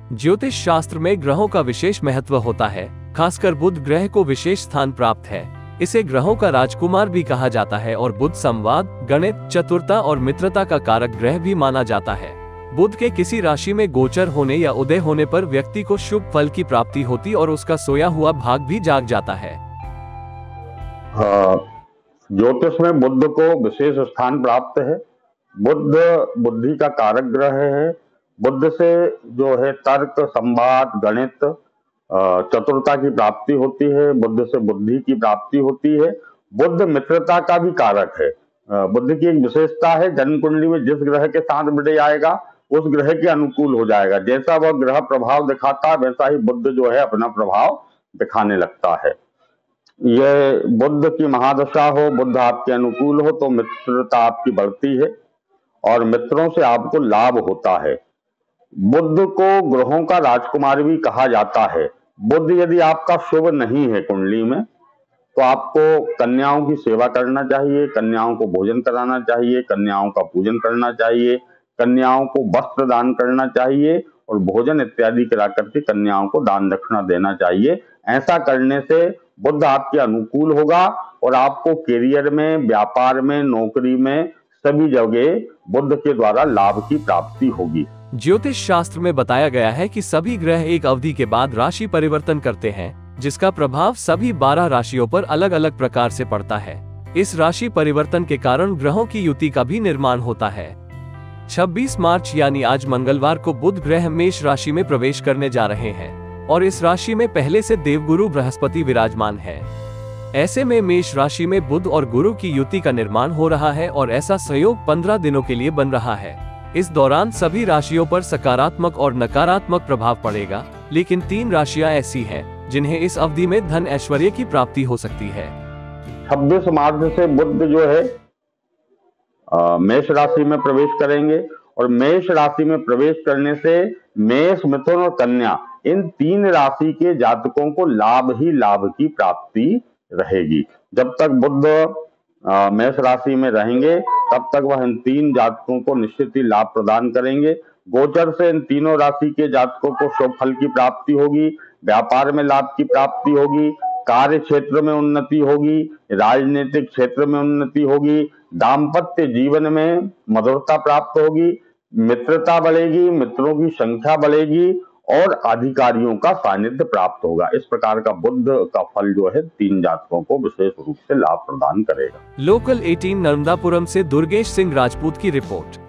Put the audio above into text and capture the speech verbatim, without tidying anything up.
ज्योतिष शास्त्र में ग्रहों का विशेष महत्व होता है। खासकर बुध ग्रह को विशेष स्थान प्राप्त है। इसे ग्रहों का राजकुमार भी कहा जाता है और बुध संवाद, गणित, चतुरता और मित्रता का कारक ग्रह भी माना जाता है। बुध के किसी राशि में गोचर होने या उदय होने पर व्यक्ति को शुभ फल की प्राप्ति होती और उसका सोया हुआ भाग भी जाग जाता है। ज्योतिष में बुध को विशेष स्थान प्राप्त है। बुध बुद्धि का कारक ग्रह है। बुध से जो है तर्क, संवाद, गणित, चतुरता की प्राप्ति होती है। बुध से बुद्धि की प्राप्ति होती है। बुध मित्रता का भी कारक है। बुध की एक विशेषता है, जन्म कुंडली में जिस ग्रह के साथ मिल आएगा उस ग्रह के अनुकूल हो जाएगा। जैसा वह ग्रह प्रभाव दिखाता है वैसा ही बुध जो है अपना प्रभाव दिखाने लगता है। यह बुध की महादशा हो, बुध आपके अनुकूल हो तो मित्रता आपकी बढ़ती है और मित्रों से आपको लाभ होता है। बुध को ग्रहों का राजकुमार भी कहा जाता है। बुध यदि आपका शुभ नहीं है कुंडली में तो आपको कन्याओं की सेवा करना चाहिए, कन्याओं को भोजन कराना चाहिए, कन्याओं का पूजन करना चाहिए, कन्याओं को वस्त्र दान करना चाहिए और भोजन इत्यादि करा करके कन्याओं को दान दक्षिणा देना चाहिए। ऐसा करने से बुध आपके अनुकूल होगा और आपको करियर में, व्यापार में, नौकरी में सभी जगह बुध के द्वारा लाभ की प्राप्ति होगी। ज्योतिष शास्त्र में बताया गया है कि सभी ग्रह एक अवधि के बाद राशि परिवर्तन करते हैं, जिसका प्रभाव सभी बारह राशियों पर अलग अलग प्रकार से पड़ता है। इस राशि परिवर्तन के कारण ग्रहों की युति का भी निर्माण होता है। छब्बीस मार्च यानी आज मंगलवार को बुध ग्रह मेष राशि में प्रवेश करने जा रहे हैं और इस राशि में पहले से देवगुरु बृहस्पति विराजमान है। ऐसे में मेष राशि में बुध और गुरु की युति का निर्माण हो रहा है और ऐसा संयोग पंद्रह दिनों के लिए बन रहा है। इस दौरान सभी राशियों पर सकारात्मक और नकारात्मक प्रभाव पड़ेगा, लेकिन तीन राशियां ऐसी हैं जिन्हें इस अवधि में धन ऐश्वर्य की प्राप्ति हो सकती है। छब्बीस मार्च से बुध जो है मेष राशि में प्रवेश करेंगे और मेष राशि में प्रवेश करने से मेष, मिथुन और कन्या इन तीन राशि के जातकों को लाभ ही लाभ की प्राप्ति रहेगी। जब तक बुध मेष राशि में रहेंगे तब तक वह इन तीन जातकों को निश्चित ही लाभ प्रदान करेंगे। गोचर से इन तीनों राशि के जातकों को शुभ फल की प्राप्ति होगी, व्यापार में लाभ की प्राप्ति होगी, कार्य क्षेत्र में उन्नति होगी, राजनीतिक क्षेत्र में उन्नति होगी, दाम्पत्य जीवन में मधुरता प्राप्त होगी, मित्रता बढ़ेगी, मित्रों की संख्या बढ़ेगी और अधिकारियों का सानिध्य प्राप्त होगा। इस प्रकार का बुध का फल जो है तीन जातकों को विशेष रूप से लाभ प्रदान करेगा। लोकल अठारह नर्मदापुरम से दुर्गेश सिंह राजपूत की रिपोर्ट।